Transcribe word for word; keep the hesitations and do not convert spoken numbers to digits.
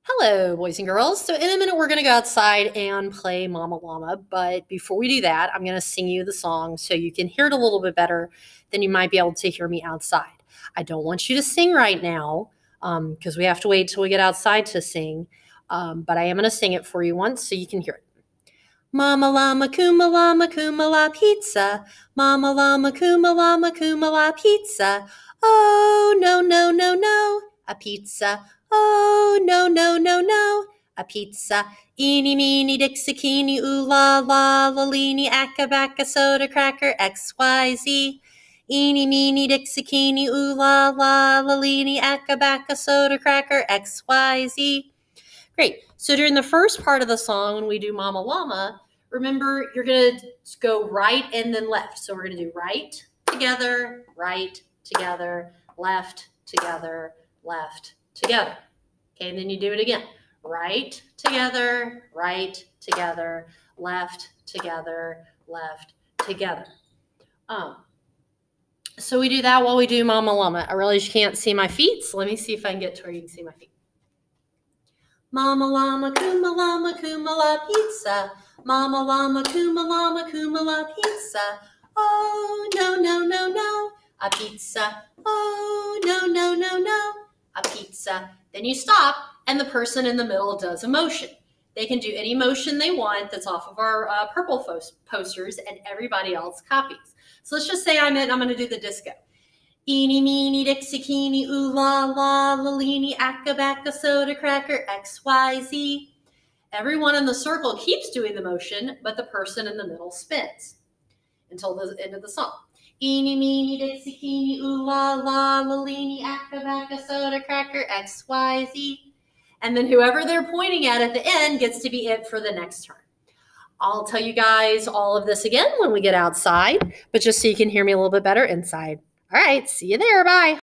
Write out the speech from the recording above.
Hello, boys and girls. So in a minute, we're going to go outside and play Mama Llama. But before we do that, I'm going to sing you the song so you can hear it a little bit better than you might be able to hear me outside. I don't want you to sing right now because um, we have to wait till we get outside to sing. Um, but I am going to sing it for you once so you can hear it. Mama Llama, Kuma Llama, Kuma La Pizza. Mama Llama, Kuma Llama, Kuma La Pizza. Oh, no, no, no, no, a pizza. Oh, no, no, no, no, a pizza. Eeny, meeny, dixie, ooh, la, la, lalini, acca, bacca, soda, cracker, X, Y, Z. Eeny, meeny, dixie, ooh, la, la, lalini, acca, bacca, soda, cracker, X, Y, Z. Great. So during the first part of the song, when we do Mama Llama, remember you're going to go right and then left. So we're going to do right, together, right, together, left, together, left, together. Okay, and then you do it again. Right, together, right, together, left, together, left, together. Um, so we do that while we do Mama Llama. I realize you can't see my feet, so let me see if I can get to where you can see my feet. Mama Llama, Kuma Llama, Kuma La Pizza. Mama Llama, Kuma Llama, Kuma La Pizza. Oh, no, no, no, no, a pizza. Oh, no, no, no, no, a pizza. Then you stop, and the person in the middle does a motion. They can do any motion they want that's off of our uh, purple posters, and everybody else copies. So let's just say I'm in, I'm going to do the disco. Eeny, meeny, dixie, ooh, la, la, lalini, acca, bacca, soda, cracker, X, Y, Z. Everyone in the circle keeps doing the motion, but the person in the middle spins until the end of the song. Eeny, meeny, dixie, ooh, la, la, lalini, acca, bacca, soda, cracker, X, Y, Z. And then whoever they're pointing at at the end gets to be it for the next turn. I'll tell you guys all of this again when we get outside, but just so you can hear me a little bit better inside. All right, see you there. Bye.